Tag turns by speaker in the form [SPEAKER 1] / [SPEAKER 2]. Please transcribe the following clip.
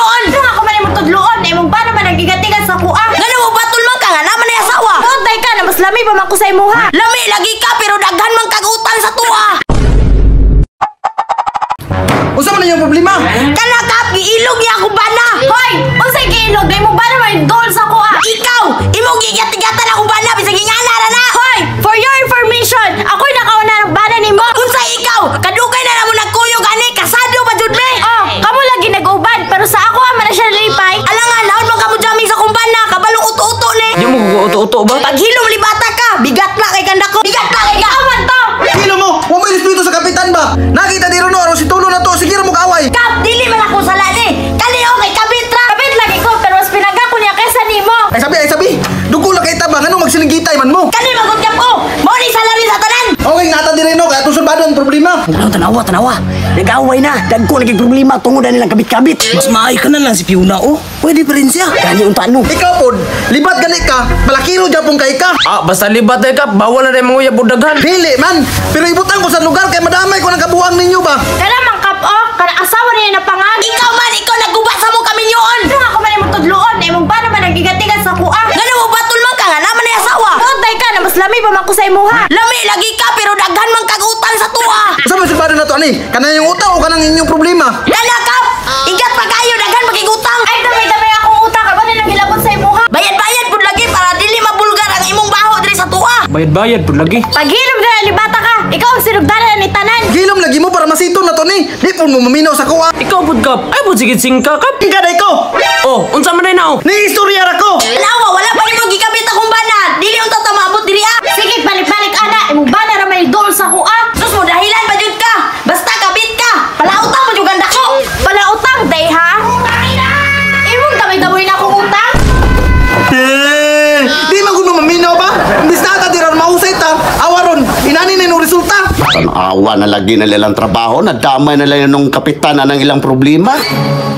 [SPEAKER 1] yun.
[SPEAKER 2] Ano ako man imong tudloon? Imong ba naman nagigat-igat sa kuha?
[SPEAKER 1] Ngano mo batol man ka nga naman ni asawa.
[SPEAKER 2] Utay ka na mas lami pa man ko sa imuha.
[SPEAKER 1] Lami lagi ka pero daghan man kag utang sa tuwa.
[SPEAKER 3] Unsa man yung problema?
[SPEAKER 1] Kana kap giilog niya ako bana.
[SPEAKER 2] Hoy! Unsay giilog? Di mo ba naman dol sa kuha?
[SPEAKER 1] Ikaw, imo gigat-igatan ako bana bisag ingana ra na.
[SPEAKER 2] Hoy! For your information, ako'y nakauna ng bana ni mo.
[SPEAKER 1] Unsay ikaw? Kadugay na namo nagkuyog ani kasado pa jud me.
[SPEAKER 2] Oh, kamo lagi nag-uban pero sa ako man na siya lipay.
[SPEAKER 1] Alangan naon man kamo jamming sa kumbana kabalong uto-uto ni.
[SPEAKER 4] Di mo uto-uto ba?
[SPEAKER 1] Pag hilom libata ka, bigat na kay kanda ko. Bigat na kay ka.
[SPEAKER 2] Aman to!
[SPEAKER 3] Kilo mo, wa mo respeto sa kapitan ba? Nakita di ron o si tulo na to, sige ra mo kaaway.
[SPEAKER 1] Kap, dili man ako sala ni. Kaliyo kay kabitra.
[SPEAKER 2] Kapit lagi ko pero mas pinaga ko niya kaysa nimo.
[SPEAKER 3] Ay sabi, dugo na kay tabang, ano magsilingitay man mo?
[SPEAKER 1] Kani magod kap ko. Mo ni salary sa tanan.
[SPEAKER 3] Okay, nata di rin no, kaya tusod ba doon problema?
[SPEAKER 4] Tanawa. Nag-away na. Dagko naging problema tungod na nilang kabit-kabit. Mas maay ka na lang si Fiona, oh. Pwede pa rin siya. Kanya unta no.
[SPEAKER 3] Ikaw pod, libat gani ka, malakiro japon kay ka.
[SPEAKER 4] Ah, basta libat ay ka. Bawal na rin mga uyab daghan.
[SPEAKER 3] Dili man, pero ibutan ko sa lugar kay madamay ko ng kabuang ninyo ba?
[SPEAKER 2] Kana man kap oh, kana asawa niya na pangag.
[SPEAKER 1] Ikaw nagguba sa mo kami nyon.
[SPEAKER 2] Ano ako man imong tudloon? Imong ba naman nagigat-igat sa kuha?
[SPEAKER 1] Ngano mo batol man ka nga naman ni asawa.
[SPEAKER 2] Utay ka na mas lami pa man ko sa imuha.
[SPEAKER 1] Lami lagi ka pero daghan man kag utang sa tuwa.
[SPEAKER 3] Sa man silbado na to ani? Kana yung utang o kanang inyong problema?
[SPEAKER 1] Kana kap, igat pa kayo daghan magigutang.
[SPEAKER 2] Ay damay akong utang ka ba na nagilabot sa imuha?
[SPEAKER 1] Bayad pud lagi para dili mabulgar ang imong baho diri sa tuwa.
[SPEAKER 4] Bayad pud lagi.
[SPEAKER 2] Paghilom na libata ka. Ikaw ang sinugdanan ni tanan.
[SPEAKER 3] Gilom lagi mo para masito na to ni. Di po mo maminaw sa kuha.
[SPEAKER 4] Ikaw pud kap. Ay pud sigit singka kap.
[SPEAKER 3] Ikaday ko.
[SPEAKER 4] Oh, unsa man na oh.
[SPEAKER 3] Ni istorya ra ko.
[SPEAKER 1] Alawa wala pa nimo gikabit akong bana. Dili unta ta maabot diri ah.
[SPEAKER 2] Sige, balik-balik ana. Imong ba na may dol sa kuha?
[SPEAKER 1] Sus mo dahilan ba jud ka? Basta kabit ka. Palautang mo jud ganda ko.
[SPEAKER 2] Palautang, day ha? Imong damay-damoy na akong utang?
[SPEAKER 3] Di man kuno maminaw ba? Imbis na ta diran mahusay ta. Awaron, inani na yung resulta.
[SPEAKER 5] Tanawa na lagi na nilang trabaho, nadamay na lang yung kapitan na ng ilang problema.